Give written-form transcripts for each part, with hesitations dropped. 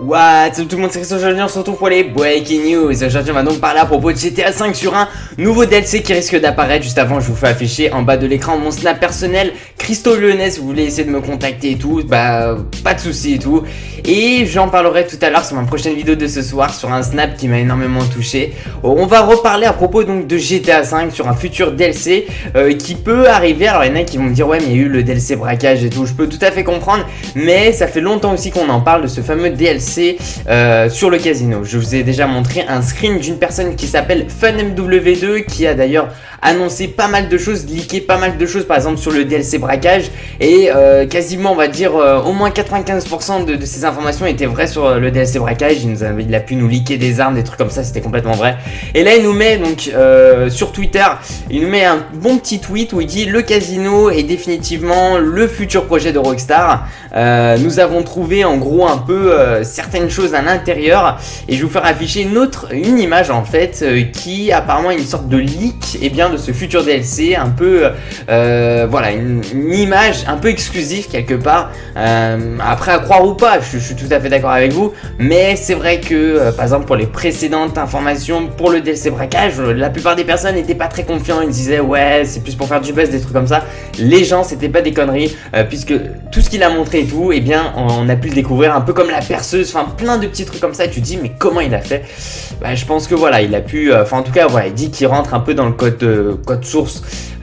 What's up tout le monde, c'est Christophe. Aujourd'hui on se retrouve pour les Breaking News. Aujourd'hui on va donc parler à propos de GTA 5 sur un nouveau DLC qui risque d'apparaître. Juste avant je vous fais afficher en bas de l'écran mon snap personnel Christo Lyonnais. Si vous voulez essayer de me contacter et tout, bah pas de soucis et tout. Et j'en parlerai tout à l'heure sur ma prochaine vidéo de ce soir sur un snap qui m'a énormément touché. On va reparler à propos donc de GTA 5 sur un futur DLC qui peut arriver. Alors il y en a qui vont me dire ouais mais il y a eu le DLC braquage et tout. Je peux tout à fait comprendre, mais ça fait longtemps aussi qu'on en parle de ce fameux DLC sur le casino. Je vous ai déjà montré un screen d'une personne qui s'appelle FunMW2 qui a d'ailleurs annoncé pas mal de choses, leaké pas mal de choses par exemple sur le DLC braquage et quasiment on va dire au moins 95% de ces informations étaient vraies sur le DLC braquage. Il a pu nous leaker des armes, des trucs comme ça, c'était complètement vrai. Et là il nous met donc sur Twitter, il nous met un bon petit tweet où il dit: le casino est définitivement le futur projet de Rockstar. Nous avons trouvé en gros un peu certaines choses à l'intérieur et je vais vous faire afficher une image en fait qui apparemment est une sorte de leak et bien de ce futur DLC, un peu voilà, une image un peu exclusive quelque part. Après à croire ou pas, je suis tout à fait d'accord avec vous, mais c'est vrai que par exemple pour les précédentes informations pour le DLC braquage, la plupart des personnes n'étaient pas très confiants. Ils disaient ouais c'est plus pour faire du buzz, des trucs comme ça. Les gens c'était pas des conneries puisque tout ce qu'il a montré et tout, et bien on a pu le découvrir un peu comme la perceuse, enfin plein de petits trucs comme ça et tu te dis mais comment il a fait. Bah, je pense que voilà il a pu, enfin en tout cas voilà, il dit qu'il rentre un peu dans le code source,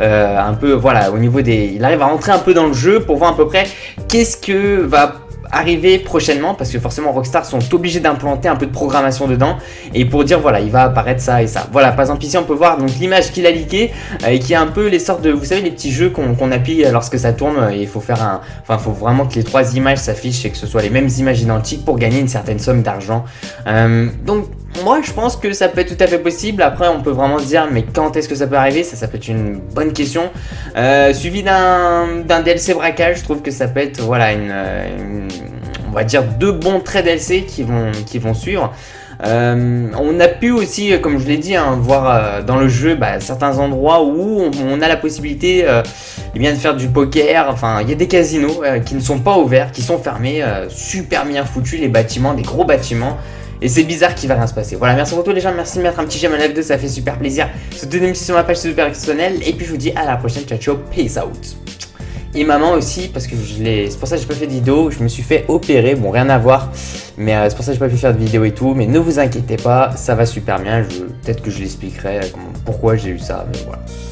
un peu voilà au niveau des, il arrive à rentrer un peu dans le jeu pour voir à peu près qu'est-ce que va arriver prochainement, parce que forcément Rockstar sont obligés d'implanter un peu de programmation dedans et pour dire voilà il va apparaître ça et ça. Voilà, par exemple ici on peut voir donc l'image qu'il a leaké et qui est un peu les sortes de, vous savez les petits jeux qu'on appuie lorsque ça tourne et il faut faire un, enfin il faut vraiment que les trois images s'affichent et que ce soit les mêmes images identiques pour gagner une certaine somme d'argent. Donc moi je pense que ça peut être tout à fait possible. Après on peut vraiment se dire mais quand est-ce que ça peut arriver, ça peut être une bonne question. Suivi d'un DLC braquage, je trouve que ça peut être voilà on va dire deux bons traits DLC qui vont suivre. On a pu aussi, comme je l'ai dit, voir dans le jeu certains endroits où on a la possibilité eh bien, de faire du poker. Enfin, il y a des casinos qui ne sont pas ouverts, qui sont fermés, super bien foutus, les bâtiments, des gros bâtiments. Et c'est bizarre qu'il va rien se passer. Voilà, merci pour tous les gens, merci de mettre un petit j'aime à la vidéo, ça fait super plaisir. Soutenez-moi sur ma page super exceptionnelle. Et puis je vous dis à la prochaine, ciao ciao, peace out. Et maman aussi, parce que c'est pour ça que j'ai pas fait de vidéo, je me suis fait opérer, bon rien à voir, mais c'est pour ça que j'ai pas pu faire de vidéo et tout, mais ne vous inquiétez pas, ça va super bien, peut-être que je l'expliquerai pourquoi j'ai eu ça, mais voilà.